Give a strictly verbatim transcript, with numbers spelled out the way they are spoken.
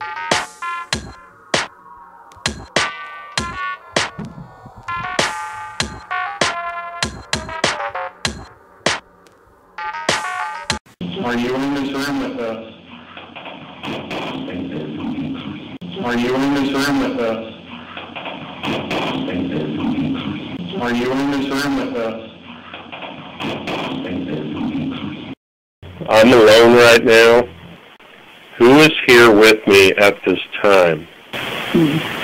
Are you in this room with us? Are you in this room with us? Are you in this room with us? I'm alone right now. Who is here with me at this time? Hmm.